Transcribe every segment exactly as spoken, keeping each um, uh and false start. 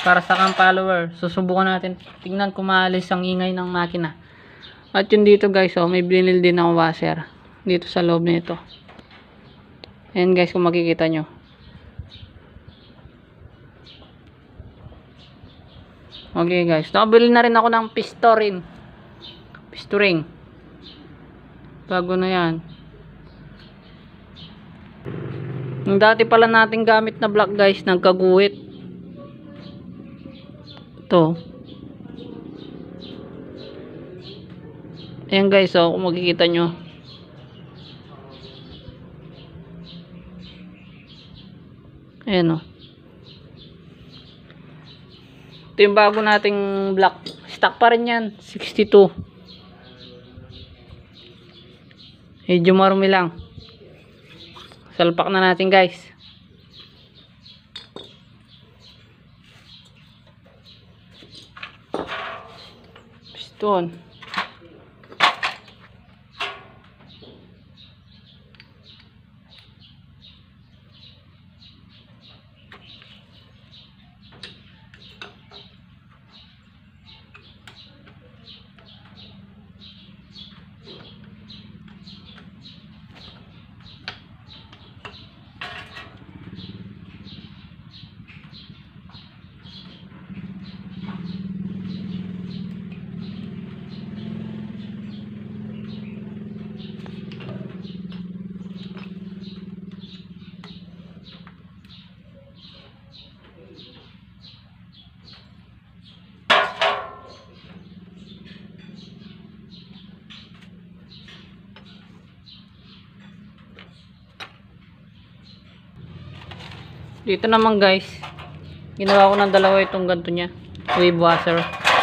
para sa cam follower. Susubukan natin, tingnan kung maalis ang ingay ng makina. At yun dito guys, oh, may binil din ako washer dito sa loob nito. Ayan guys, kung makikita nyo. Okay guys, nakabili na rin ako ng piston piston ring. Bago na yan. Yung dati pala nating gamit na block guys, nagkaguhit. Ito. Ayan guys, oh, kung makikita nyo. Ayan oh. Ito yung bago nating block. Stock pa rin yan, sixty-two. Medyo marumi lang. Salpak na natin guys. Piston. Dito naman guys, ginawa ko ng dalawa itong ganto nya, wave washer.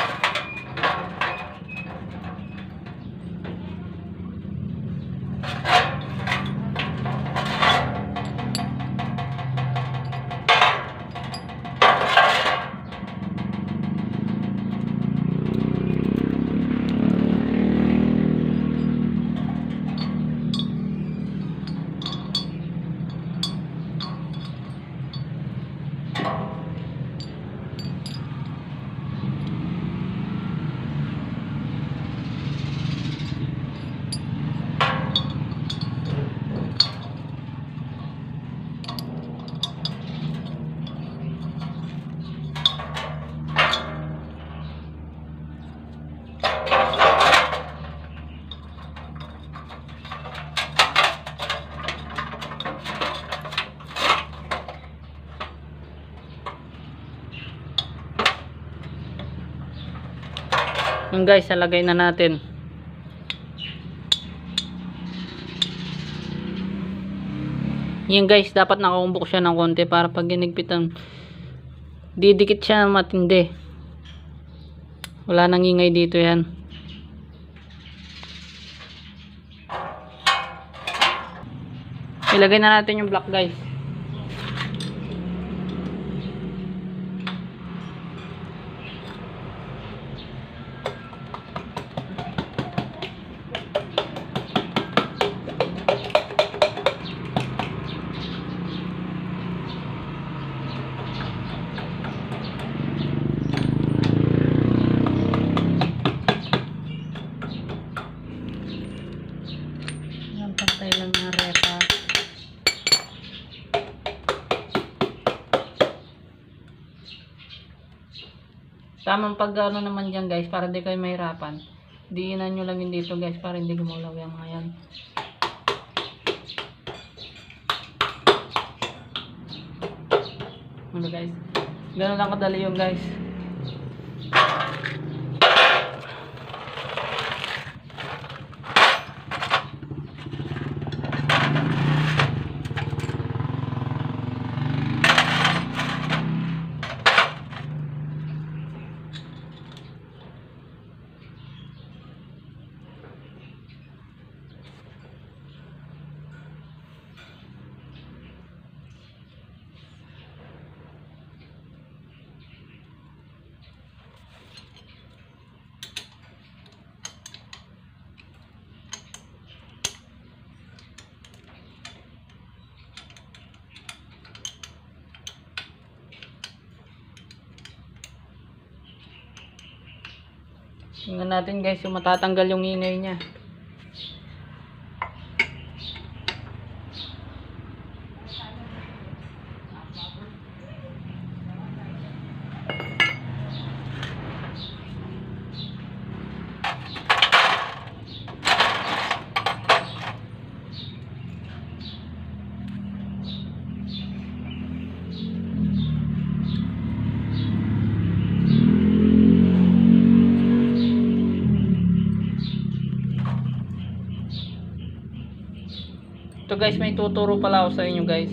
Yung guys, salagay na natin. Yung guys, dapat nakaumbok siya ng konti para pag ginigpitan, didikit siya ng matindi. Wala nang ingay dito yan. Ilagay na natin yung block guys. Pantay lang ng repa. Tamang pag ano naman dyan guys, para di kayo mahirapan, diinan nyo lang yun dito guys, para hindi gumulaw yung mga yan. Ano guys, gano'n lang kadali yung guys. Tingnan natin guys yung matatanggal yung ingay niya. Ito guys, may tuturo pala ako sa inyo guys.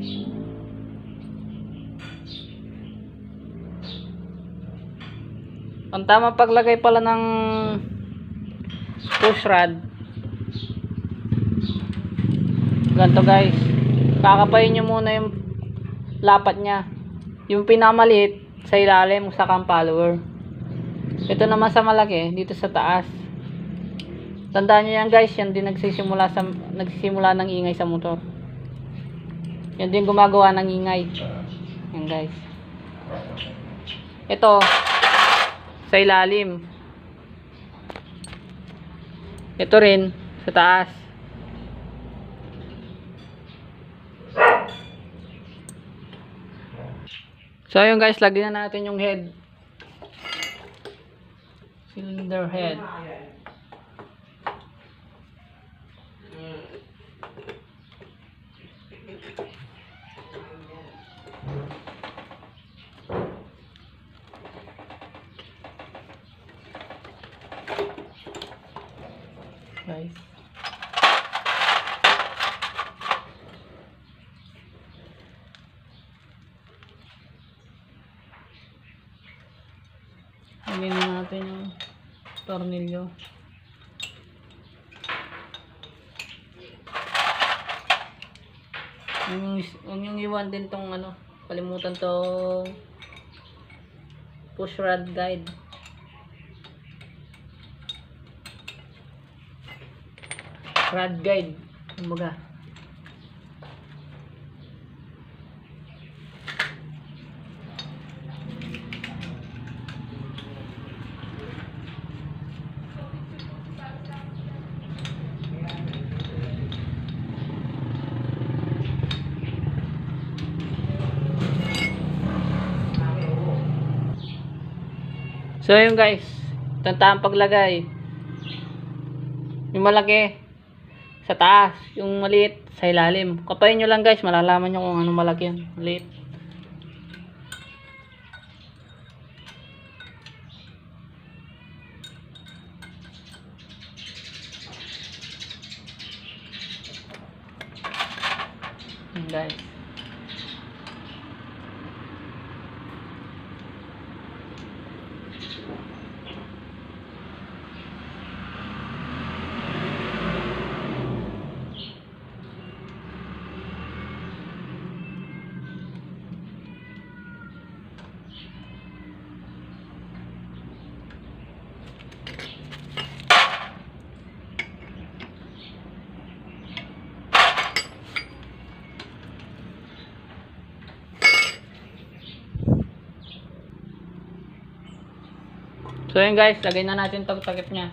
Ang tamang paglagay pala ng push rod, ganito guys, kakapayin nyo muna yung lapat nya, yung pinamaliit sa ilalim, sa cam follower. Ito naman sa malaki dito sa taas. Tandaan nyo yan guys, yan din nagsisimula, sa, nagsisimula ng ingay sa motor. Yan din gumagawa ng ingay. Yan guys. Ito, sa ilalim. Ito rin, sa taas. So ayun guys, lagyan na natin yung head. Cylinder head. Guys, lagyan na natin yung tornilyo. Huwag yung iwan din tong ano, kalimutan tong push rod guide. Rod guide, kumbaga. So yun guys, tantaan paglagay. Yung malaki sa taas, yung maliit sa ilalim. Kapayin nyo lang guys, malalaman nyo kung ano malaki yan, maliit. Yun guys. So yun guys, lagay na natin itong takip nya.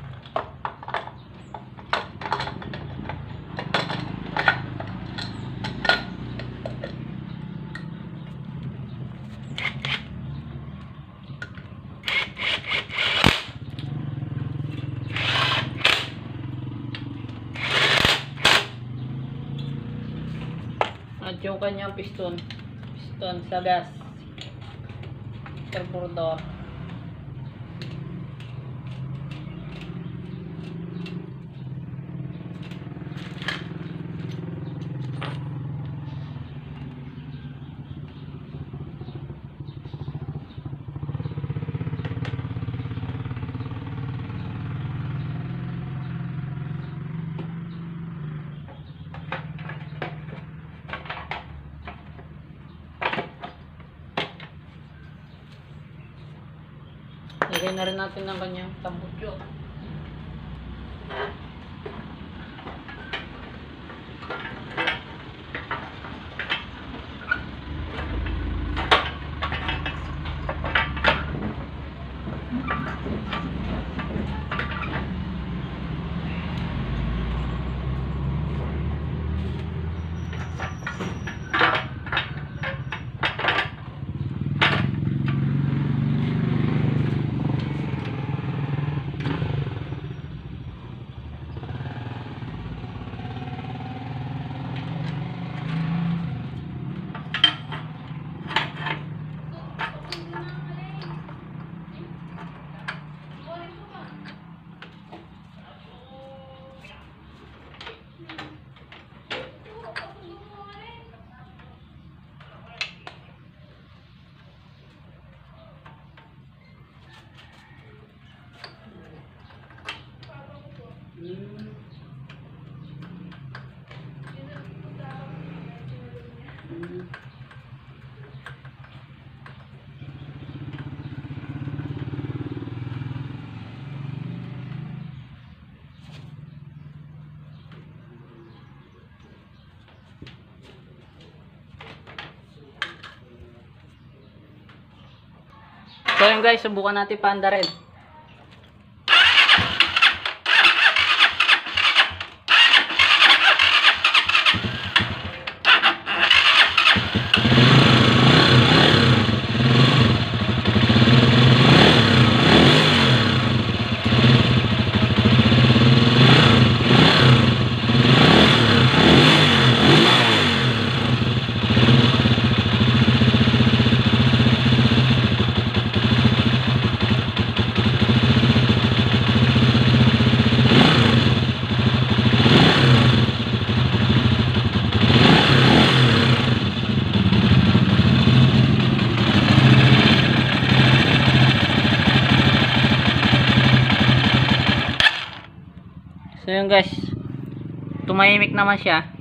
At yung kanyang piston, piston sa gas carburetor. Lagay na rin natin ng kanyang tambutso. So yun guys, subukan natin paanda rin. So yun guys, tumahimik naman siya.